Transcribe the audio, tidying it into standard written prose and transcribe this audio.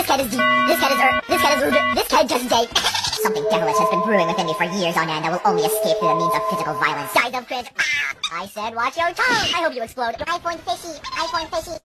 cat is deep. This cat is this cat is rude. This cat just day. Something devilish has been brewing within me for years on end that will only escape through the means of physical violence. Guys of cringe. I said watch your tongue. I hope you explode. iPhone fishy. iPhone fishy.